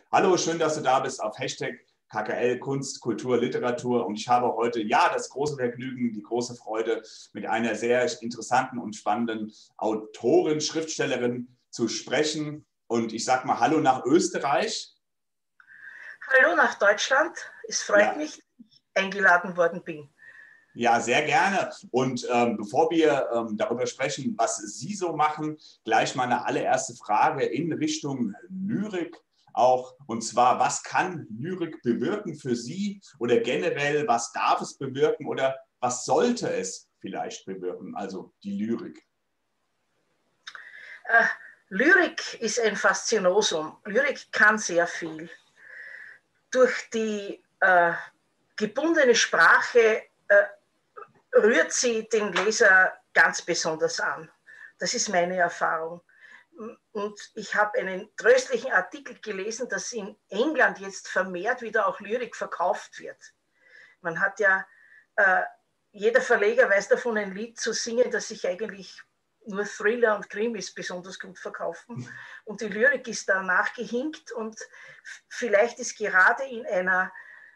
Hallo, schön, dass du da bist auf Hashtag KKL Kunst, Kultur, Literatur. Und ich habe heute das große Vergnügen, die große Freude, mit einer sehr interessanten und spannenden Autorin, Schriftstellerin zu sprechen. Und ich sage mal Hallo nach Österreich. Hallo nach Deutschland. Es freut mich, dass ich eingeladen worden bin. Ja, sehr gerne. Und bevor wir darüber sprechen, was Sie so machen, gleich mal eine allererste Frage in Richtung Lyrik auch. Und zwar, was kann Lyrik bewirken für Sie oder generell, was darf es bewirken oder was sollte es vielleicht bewirken, also die Lyrik? Lyrik ist ein Faszinosum. Lyrik kann sehr viel. Durch die gebundene Sprache rührt sie den Leser ganz besonders an. Das ist meine Erfahrung. Und ich habe einen tröstlichen Artikel gelesen, dass in England jetzt vermehrt wieder auch Lyrik verkauft wird. Man hat ja, jeder Verleger weiß davon, ein Lied zu singen, das sich eigentlich nur Thriller und Krimis besonders gut verkaufen. Und die Lyrik ist da nachgehinkt und vielleicht ist gerade in einer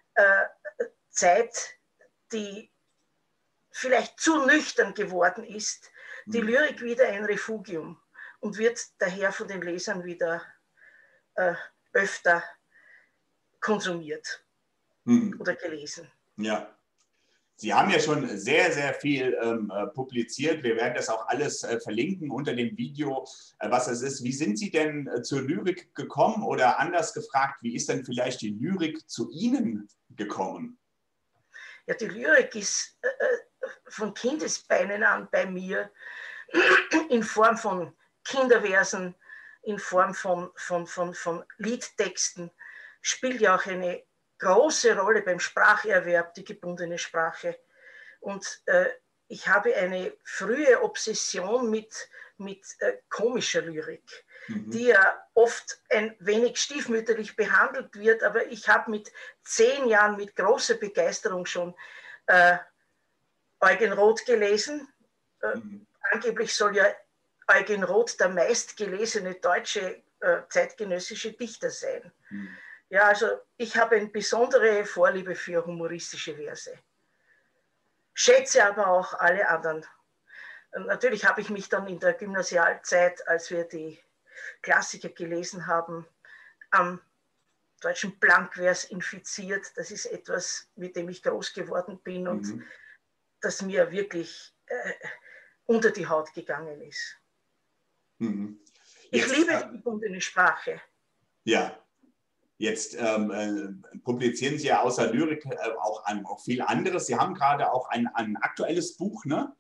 Zeit, die vielleicht zu nüchtern geworden ist, die Lyrik wieder ein Refugium und wird daher von den Lesern wieder öfter konsumiert oder gelesen. Ja. Sie haben ja schon sehr, sehr viel publiziert. Wir werden das auch alles verlinken unter dem Video, was es ist. Wie sind Sie denn zur Lyrik gekommen oder anders gefragt, wie ist denn vielleicht die Lyrik zu Ihnen gekommen? Ja, die Lyrik ist von Kindesbeinen an bei mir in Form von Kinderversen, in Form von Liedtexten, spielt ja auch eine große Rolle beim Spracherwerb, die gebundene Sprache. Und ich habe eine frühe Obsession mit komischer Lyrik, die ja oft ein wenig stiefmütterlich behandelt wird, aber ich habe mit 10 Jahren mit großer Begeisterung schon Eugen Roth gelesen. Angeblich soll ja Eugen Roth der meistgelesene deutsche zeitgenössische Dichter sein. Ja, also ich habe eine besondere Vorliebe für humoristische Verse. Schätze aber auch alle anderen. Natürlich habe ich mich dann in der Gymnasialzeit, als wir die Klassiker gelesen haben, am deutschen Blankvers infiziert. Das ist etwas, mit dem ich groß geworden bin und das mir wirklich unter die Haut gegangen ist. Ich liebe die gebundene Sprache. Ja. Jetzt publizieren Sie ja außer Lyrik auch viel anderes. Sie haben gerade auch ein aktuelles Buch, ne?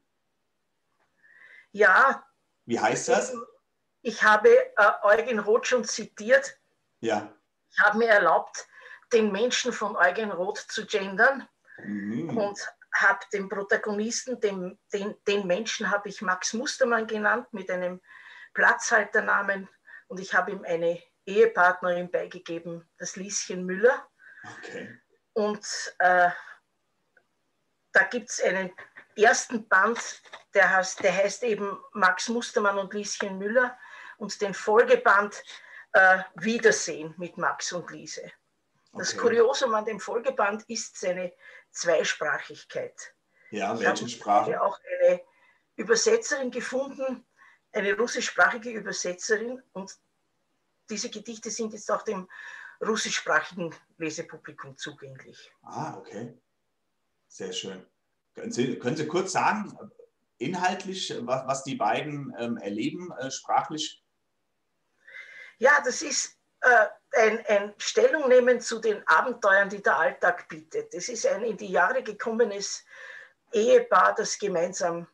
Ja. Wie heißt das? Ich habe Eugen Roth schon zitiert. Ja. Ich habe mir erlaubt, den Menschen von Eugen Roth zu gendern und habe den Protagonisten, den Menschen habe ich Max Mustermann genannt mit einem Platzhalternamen und ich habe ihm eine Ehepartnerin beigegeben, das Lieschen Müller. Okay. Und da gibt es einen ersten Band, der heißt eben Max Mustermann und Lieschen Müller und den Folgeband Wiedersehen mit Max und Liese. Das Kuriosum an dem Folgeband ist seine Zweisprachigkeit. Ja, welche Sprache? Ich habe auch eine Übersetzerin gefunden, eine russischsprachige Übersetzerin und diese Gedichte sind jetzt auch dem russischsprachigen Lesepublikum zugänglich. Ah, okay. Sehr schön. Können Sie kurz sagen, inhaltlich, was die beiden erleben, sprachlich? Ja, das ist ein Stellungnehmen zu den Abenteuern, die der Alltag bietet. Es ist ein in die Jahre gekommenes Ehepaar, das gemeinsam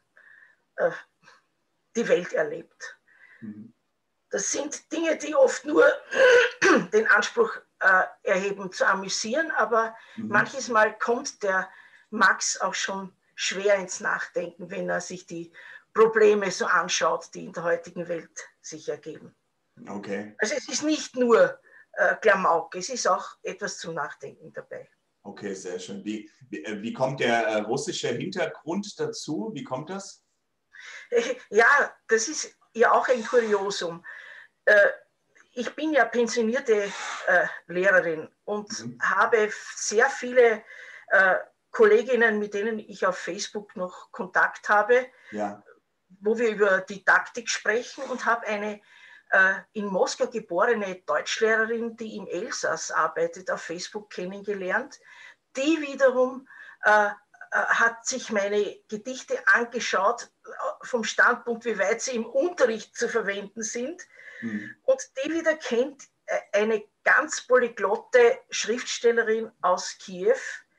die Welt erlebt. Das sind Dinge, die oft nur den Anspruch erheben, zu amüsieren, aber manches Mal kommt der Max auch schon schwer ins Nachdenken, wenn er sich die Probleme so anschaut, die in der heutigen Welt sich ergeben. Okay. Also es ist nicht nur Klamauk, es ist auch etwas zum Nachdenken dabei. Okay, sehr schön. Wie kommt der russische Hintergrund dazu? Wie kommt das? Ja, das ist ja auch ein Kuriosum. ich bin ja pensionierte Lehrerin und habe sehr viele Kolleginnen, mit denen ich auf Facebook noch Kontakt habe, Ja. wo wir über Didaktik sprechen, und habe eine in Moskau geborene Deutschlehrerin, die im Elsass arbeitet, auf Facebook kennengelernt. Die wiederum hat sich meine Gedichte angeschaut vom Standpunkt, wie weit sie im Unterricht zu verwenden sind. Und die wieder kennt eine ganz polyglotte Schriftstellerin aus Kiew,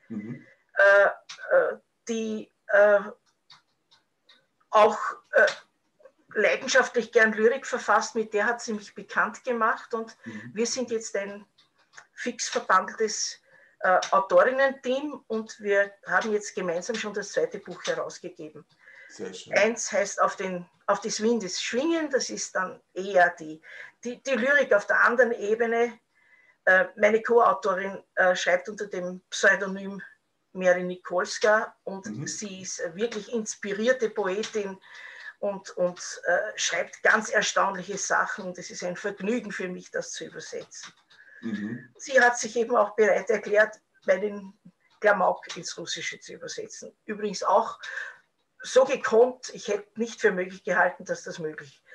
die auch leidenschaftlich gern Lyrik verfasst. Mit der hat sie mich bekannt gemacht, und wir sind jetzt ein fix verbandeltes Autorinnen-Team, und wir haben jetzt gemeinsam schon das 2. Buch herausgegeben. Sehr schön. Eins heißt auf des Windes Schwingen, das ist dann eher die Lyrik auf der anderen Ebene. Meine Co-Autorin schreibt unter dem Pseudonym Mary Nikolska, und sie ist wirklich inspirierte Poetin und schreibt ganz erstaunliche Sachen, und es ist ein Vergnügen für mich, das zu übersetzen. Sie hat sich eben auch bereit erklärt, meinen Klamauk ins Russische zu übersetzen. Übrigens auch so gekonnt, ich hätte nicht für möglich gehalten, dass das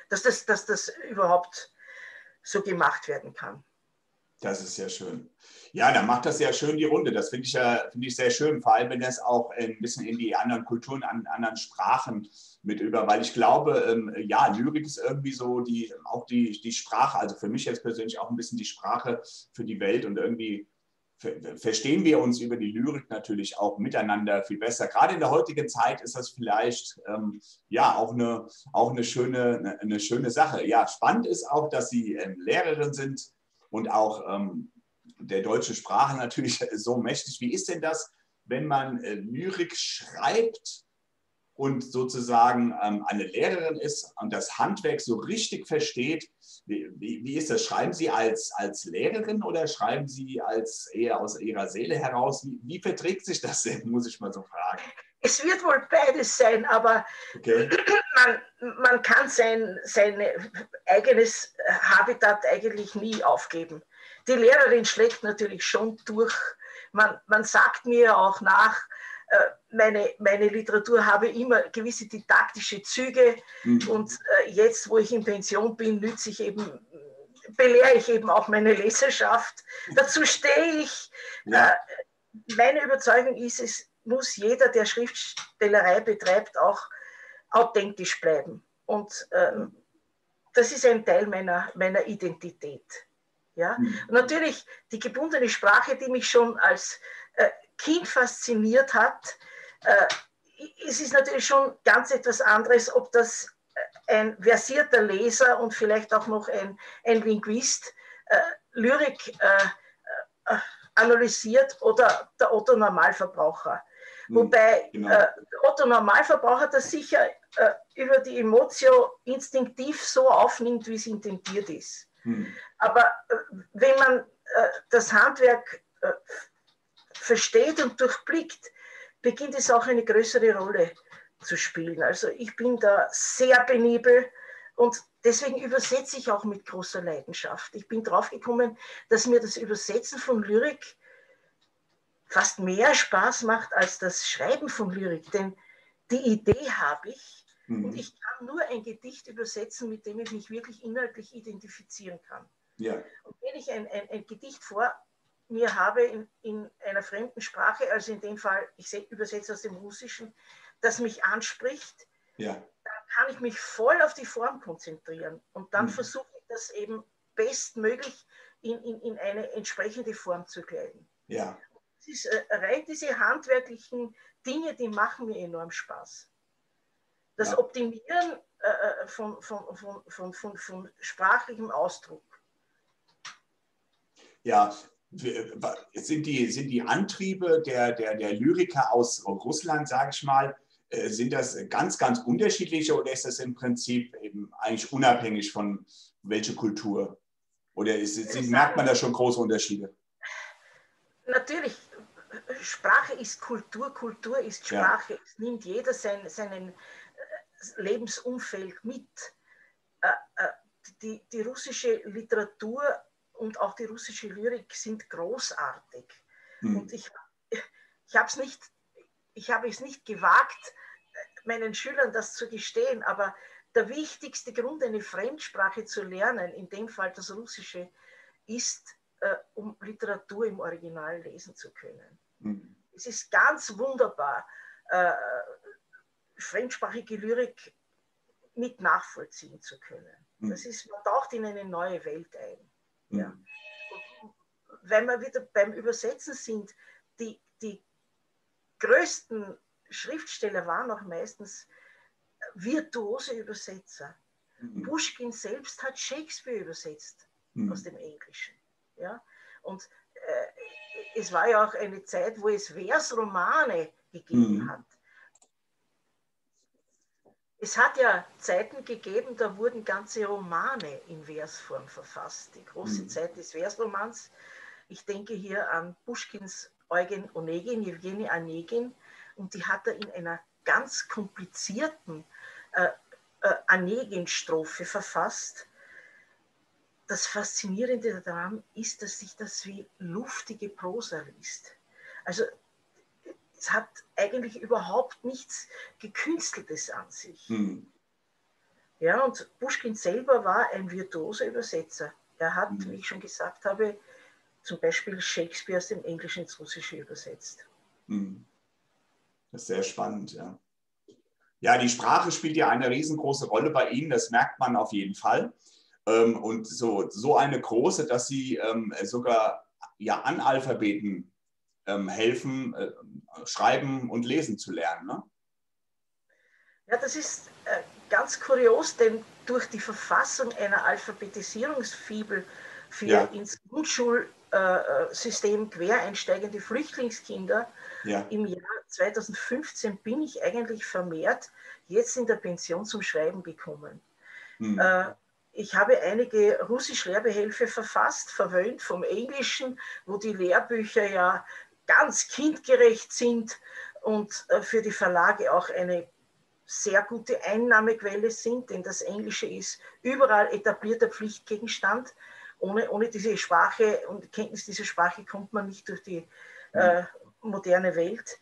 überhaupt so gemacht werden kann. Das ist sehr schön. Ja, dann macht das ja schön die Runde. Das finde ich sehr schön, vor allem wenn das auch ein bisschen in die anderen Kulturen, anderen Sprachen mit über, weil ich glaube, ja, Lyrik ist irgendwie so auch die Sprache, also für mich jetzt persönlich auch ein bisschen die Sprache für die Welt, und irgendwie verstehen wir uns über die Lyrik natürlich auch miteinander viel besser. Gerade in der heutigen Zeit ist das vielleicht ja auch eine schöne Sache. Ja, spannend ist auch, dass Sie Lehrerin sind und auch der deutschen Sprache natürlich so mächtig. Wie ist denn das, wenn man Lyrik schreibt und sozusagen eine Lehrerin ist und das Handwerk so richtig versteht? Wie ist das? Schreiben Sie als Lehrerin oder schreiben Sie eher aus Ihrer Seele heraus? Wie verträgt sich das denn, muss ich mal so fragen? Es wird wohl beides sein, aber okay. man kann sein eigenes Habitat eigentlich nie aufgeben. Die Lehrerin schlägt natürlich schon durch. Man sagt mir auch nach, meine Literatur habe immer gewisse didaktische Züge, und jetzt, wo ich in Pension bin, belehre ich eben auch meine Leserschaft. Dazu stehe ich. Ja. Meine Überzeugung ist, es muss jeder, der Schriftstellerei betreibt, auch authentisch bleiben. Und das ist ein Teil meiner Identität. Ja? Und natürlich die gebundene Sprache, die mich schon als Kind fasziniert hat. Es ist natürlich schon ganz etwas anderes, ob das ein versierter Leser und vielleicht auch noch ein Linguist Lyrik analysiert oder der Otto-Normalverbraucher. Wobei der Otto-Normalverbraucher das sicher über die Emotio instinktiv so aufnimmt, wie es intendiert ist. Aber wenn man das Handwerk versteht und durchblickt, beginnt es auch eine größere Rolle zu spielen. Also ich bin da sehr penibel, und deswegen übersetze ich auch mit großer Leidenschaft. Ich bin drauf gekommen, dass mir das Übersetzen von Lyrik fast mehr Spaß macht als das Schreiben von Lyrik, denn die Idee habe ich, und ich kann nur ein Gedicht übersetzen, mit dem ich mich wirklich inhaltlich identifizieren kann. Ja. Und wenn ich ein Gedicht vor mir habe in einer fremden Sprache, also in dem Fall, ich übersetze aus dem Russischen, das mich anspricht, dann kann ich mich voll auf die Form konzentrieren, und dann versuche ich das eben bestmöglich in eine entsprechende Form zu kleiden. Ja. Es ist rein diese handwerklichen Dinge, die machen mir enorm Spaß. Das Optimieren von sprachlichem Ausdruck. Ja, sind die Antriebe der Lyriker aus Russland, sage ich mal, sind das ganz, ganz unterschiedliche, oder ist das im Prinzip eben eigentlich unabhängig von welcher Kultur? Oder merkt man da schon große Unterschiede? Natürlich, Sprache ist Kultur, Kultur ist Sprache. Ja. Es nimmt jeder seinen Lebensumfeld mit. die russische Literatur und auch die russische Lyrik sind großartig. Und ich habe es nicht gewagt, meinen Schülern das zu gestehen, aber der wichtigste Grund, eine Fremdsprache zu lernen, in dem Fall das Russische, ist, um Literatur im Original lesen zu können. Es ist ganz wunderbar, fremdsprachige Lyrik mit nachvollziehen zu können. Man taucht in eine neue Welt ein. Ja. Wenn wir wieder beim Übersetzen sind, die größten Schriftsteller waren auch meistens virtuose Übersetzer. Puschkin selbst hat Shakespeare übersetzt aus dem Englischen. Ja? Und es war ja auch eine Zeit, wo es Versromane gegeben hat. Es hat ja Zeiten gegeben, da wurden ganze Romane in Versform verfasst. Die große Zeit des Versromans. Ich denke hier an Puschkins Eugen Onegin, Jewgeni Onegin, und die hat er in einer ganz komplizierten Onegin-Strophe verfasst. Das Faszinierende daran ist, dass sich das wie luftige Prosa liest. Also es hat eigentlich überhaupt nichts Gekünsteltes an sich. Ja, und Puschkin selber war ein virtuoser Übersetzer. Er hat, wie ich schon gesagt habe, zum Beispiel Shakespeare aus dem Englischen ins Russische übersetzt. Das ist sehr spannend, ja. Ja, die Sprache spielt ja eine riesengroße Rolle bei Ihnen, das merkt man auf jeden Fall. Und so eine große, dass Sie sogar ja, Analphabeten helfen, schreiben und lesen zu lernen. Ne? Ja, das ist ganz kurios, denn durch die Verfassung einer Alphabetisierungsfibel für ins Grundschulsystem quereinsteigende Flüchtlingskinder im Jahr 2015 bin ich eigentlich vermehrt jetzt in der Pension zum Schreiben gekommen. Ich habe einige Russisch-Lehrbehelfe verfasst, verwöhnt vom Englischen, wo die Lehrbücher ja ganz kindgerecht sind und für die Verlage auch eine sehr gute Einnahmequelle sind, denn das Englische ist überall etablierter Pflichtgegenstand. Ohne diese Sprache und Kenntnis dieser Sprache kommt man nicht durch die moderne Welt.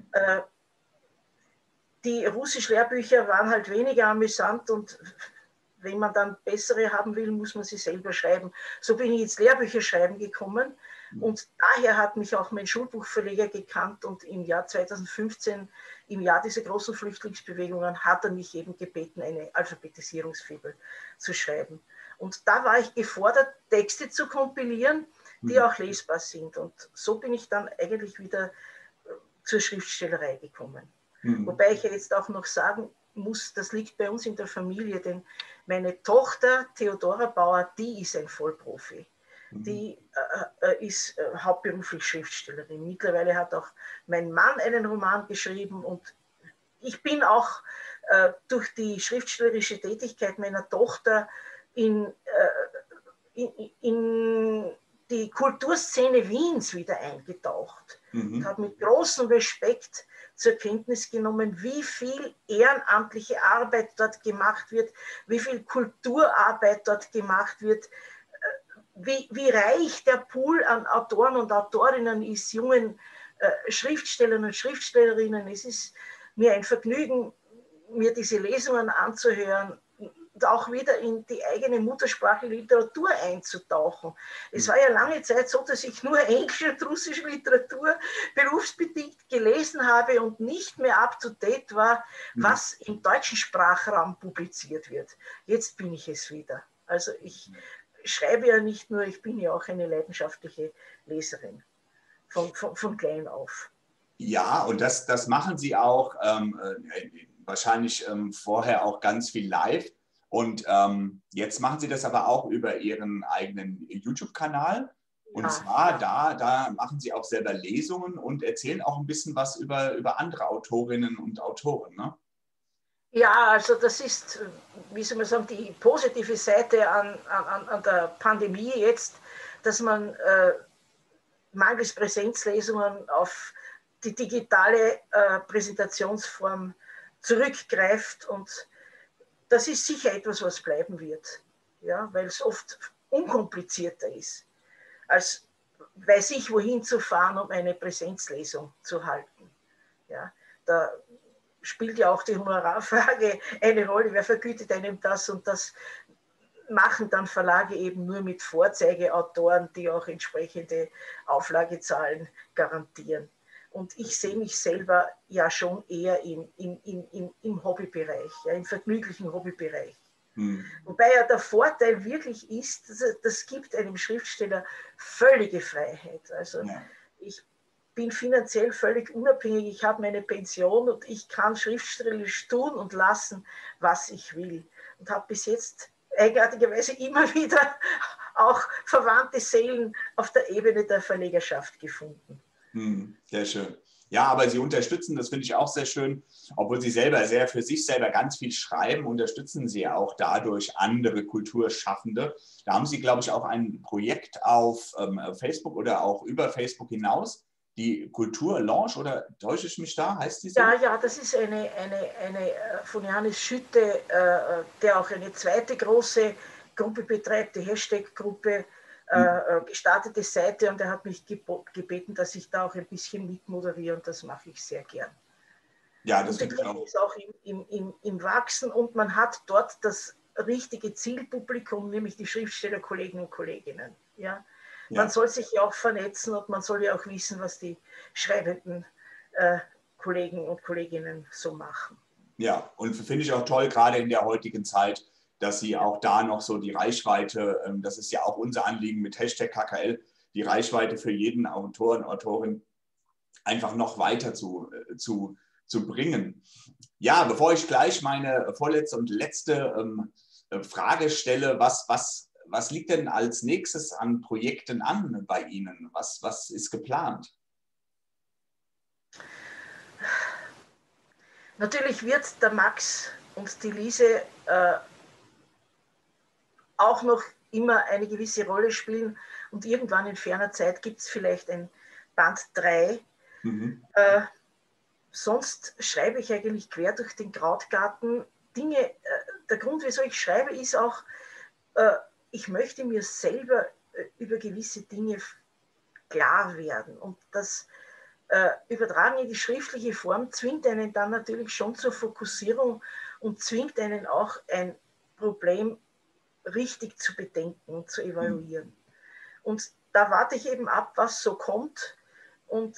Die Russisch-Lehrbücher waren halt weniger amüsant und wenn man dann bessere haben will, muss man sie selber schreiben. So bin ich ins Lehrbücher schreiben gekommen und daher hat mich auch mein Schulbuchverleger gekannt und im Jahr 2015, im Jahr dieser großen Flüchtlingsbewegungen, hat er mich eben gebeten, eine Alphabetisierungsfibel zu schreiben. Und da war ich gefordert, Texte zu kompilieren, die auch lesbar sind. Und so bin ich dann eigentlich wieder zur Schriftstellerei gekommen. Wobei ich jetzt auch noch sagen muss, das liegt bei uns in der Familie, denn meine Tochter Theodora Bauer, die ist ein Vollprofi. Die ist hauptberuflich Schriftstellerin. Mittlerweile hat auch mein Mann einen Roman geschrieben und ich bin auch durch die schriftstellerische Tätigkeit meiner Tochter in die Kulturszene Wiens wieder eingetaucht und habe mit großem Respekt zur Kenntnis genommen, wie viel ehrenamtliche Arbeit dort gemacht wird, wie viel Kulturarbeit dort gemacht wird, wie reich der Pool an Autoren und Autorinnen ist, jungen Schriftstellern und Schriftstellerinnen. Es ist mir ein Vergnügen, mir diese Lesungen anzuhören und auch wieder in die eigene Muttersprache Literatur einzutauchen. Es war ja lange Zeit so, dass ich nur englische und russische Literatur berufsbedingt gelesen habe und nicht mehr up-to-date war, was im deutschen Sprachraum publiziert wird. Jetzt bin ich es wieder. Also ich schreibe ja nicht nur, ich bin ja auch eine leidenschaftliche Leserin von klein auf. Ja, und das machen Sie auch wahrscheinlich vorher auch ganz viel live. Und jetzt machen Sie das aber auch über Ihren eigenen YouTube-Kanal. Und zwar, da machen Sie auch selber Lesungen und erzählen auch ein bisschen was über andere Autorinnen und Autoren, ne? Ja, also das ist, wie soll man sagen, die positive Seite an der Pandemie jetzt, dass man mangels Präsenzlesungen auf die digitale Präsentationsform zurückgreift und das ist sicher etwas, was bleiben wird. ja, weil es oft unkomplizierter ist, als weiß ich, wohin zu fahren, um eine Präsenzlesung zu halten. Ja, da spielt ja auch die Honorarfrage eine Rolle. Wer vergütet einem das? Und das machen dann Verlage eben nur mit Vorzeigeautoren, die auch entsprechende Auflagezahlen garantieren. Und ich sehe mich selber ja schon eher im Hobbybereich, ja, im vergnüglichen Hobbybereich. Wobei ja der Vorteil wirklich ist, das gibt einem Schriftsteller völlige Freiheit. Also ich bin finanziell völlig unabhängig, ich habe meine Pension und ich kann schriftstellerisch tun und lassen, was ich will. Und habe bis jetzt eigenartigerweise immer wieder auch verwandte Seelen auf der Ebene der Verlegerschaft gefunden. Sehr schön. Ja, aber Sie unterstützen, das finde ich auch sehr schön, obwohl Sie selber für sich selber ganz viel schreiben, unterstützen Sie auch dadurch andere Kulturschaffende. Da haben Sie, glaube ich, auch ein Projekt auf Facebook oder auch über Facebook hinaus, die Kultur-Lounge, oder täusche ich mich da? Heißt die so? Ja, das ist eine von Johannes Schütte, der auch eine zweite große Gruppe betreibt, die Hashtag-Gruppe, gestartete Seite, und er hat mich gebeten, dass ich da auch ein bisschen mitmoderiere, und das mache ich sehr gern. Ja, das und die Gruppe ist auch im Wachsen, und man hat dort das richtige Zielpublikum, nämlich die Schriftstellerkollegen und Kolleginnen. Ja? Man soll sich ja auch vernetzen, und man soll ja auch wissen, was die schreibenden Kollegen und Kolleginnen so machen. Ja, und finde ich auch toll, gerade in der heutigen Zeit, dass Sie auch da noch so die Reichweite, das ist ja auch unser Anliegen mit Hashtag KKL, die Reichweite für jeden Autor und Autorin einfach noch weiter zu bringen. Ja, bevor ich gleich meine vorletzte und letzte Frage stelle, was liegt denn als nächstes an Projekten an bei Ihnen? Was ist geplant? Natürlich wird der Max und die Lise auch noch immer eine gewisse Rolle spielen, und irgendwann in ferner Zeit gibt es vielleicht ein Band 3. Sonst schreibe ich eigentlich quer durch den Krautgarten Dinge. Der Grund, wieso ich schreibe, ist auch, ich möchte mir selber über gewisse Dinge klar werden, und das Übertragen in die schriftliche Form zwingt einen dann natürlich schon zur Fokussierung und zwingt einen auch, ein Problem richtig zu bedenken und zu evaluieren. Und da warte ich eben ab, was so kommt, und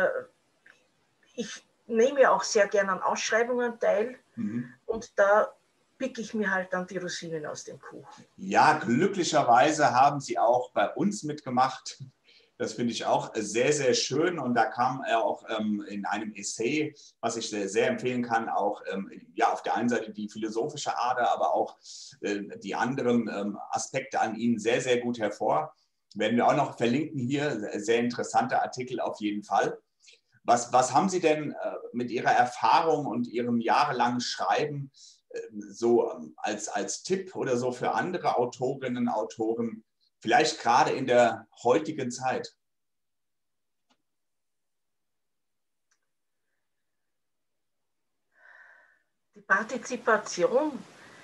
ich nehme ja auch sehr gerne an Ausschreibungen teil, und da picke ich mir halt dann die Rosinen aus dem Kuchen. Ja, glücklicherweise haben Sie auch bei uns mitgemacht. Das finde ich auch sehr, sehr schön. Und da kam er auch in einem Essay, was ich sehr, sehr empfehlen kann, auch ja, auf der einen Seite die philosophische Ader, aber auch die anderen Aspekte an Ihnen sehr, sehr gut hervor. Werden wir auch noch verlinken hier. Sehr interessanter Artikel auf jeden Fall. Was haben Sie denn mit Ihrer Erfahrung und Ihrem jahrelangen Schreiben so als Tipp oder so für andere Autorinnen und Autoren, vielleicht gerade in der heutigen Zeit? Die Partizipation,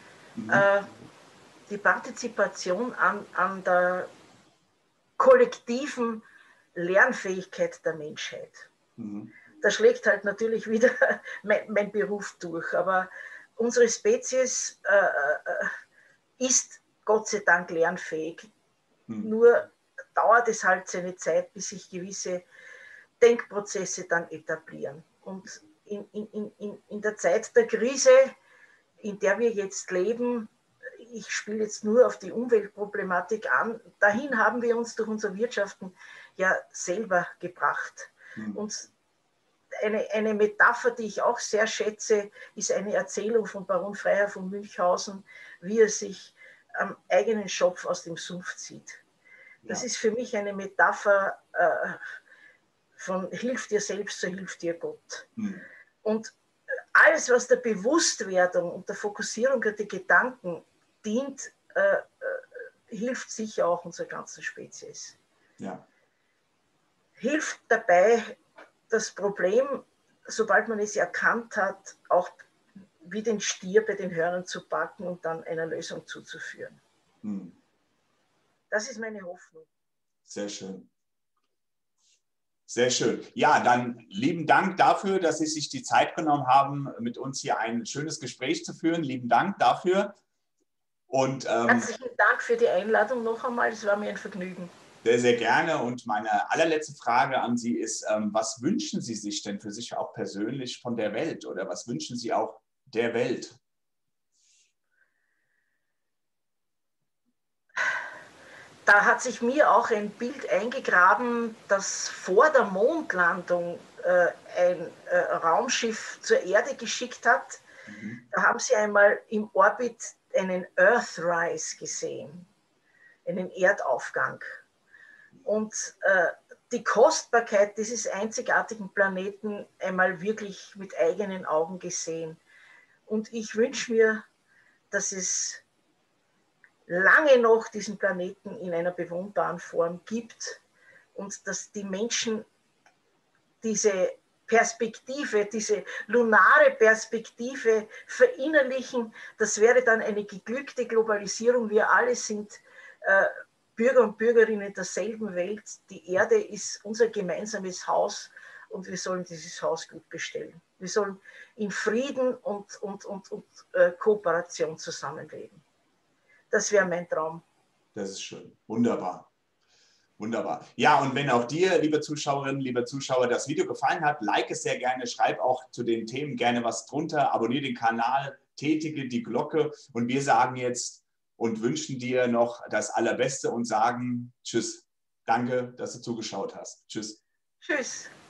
an der kollektiven Lernfähigkeit der Menschheit. Da schlägt halt natürlich wieder mein Beruf durch, aber unsere Spezies ist Gott sei Dank lernfähig. Nur dauert es halt seine Zeit, bis sich gewisse Denkprozesse dann etablieren. Und in der Zeit der Krise, in der wir jetzt leben, ich spiele jetzt nur auf die Umweltproblematik an, dahin haben wir uns durch unser Wirtschaften ja selber gebracht. Und eine Metapher, die ich auch sehr schätze, ist eine Erzählung von Baron Freiherr von Münchhausen, wie er sich am eigenen Schopf aus dem Sumpf zieht. Das ist für mich eine Metapher von hilf dir selbst, so hilft dir Gott. Und alles, was der Bewusstwerdung und der Fokussierung der Gedanken dient, hilft sicher auch unserer ganzen Spezies. Ja. Hilft dabei, das Problem, sobald man es erkannt hat, auch wie den Stier bei den Hörnern zu packen und dann einer Lösung zuzuführen. Hm. Das ist meine Hoffnung. Sehr schön. Sehr schön. Ja, dann lieben Dank dafür, dass Sie sich die Zeit genommen haben, mit uns hier ein schönes Gespräch zu führen. Lieben Dank dafür. Und Herzlichen Dank für die Einladung noch einmal. Es war mir ein Vergnügen. sehr, sehr gerne. Und meine allerletzte Frage an Sie ist, was wünschen Sie sich denn für sich auch persönlich von der Welt oder was wünschen Sie auch der Welt? Da hat sich mir auch ein Bild eingegraben, das vor der Mondlandung ein Raumschiff zur Erde geschickt hat. Mhm. Da haben sie einmal im Orbit einen Earthrise gesehen, einen Erdaufgang. Und die Kostbarkeit dieses einzigartigen Planeten einmal wirklich mit eigenen Augen gesehen. Und ich wünsche mir, dass es lange noch diesen Planeten in einer bewohnbaren Form gibt und dass die Menschen diese Perspektive, diese lunare Perspektive verinnerlichen. Das wäre dann eine geglückte Globalisierung. Wir alle sind Bürger und Bürgerinnen derselben Welt. Die Erde ist unser gemeinsames Haus und wir sollen dieses Haus gut bestellen. Wir sollen in Frieden und Kooperation zusammenleben. Das wäre mein Traum. Das ist schön. Wunderbar. Wunderbar. Ja, und wenn auch dir, liebe Zuschauerinnen, liebe Zuschauer, das Video gefallen hat, like es sehr gerne, schreib auch zu den Themen gerne was drunter, abonniere den Kanal, tätige die Glocke und wir sagen jetzt und wünschen dir noch das Allerbeste und sagen Tschüss. Danke, dass du zugeschaut hast. Tschüss. Tschüss.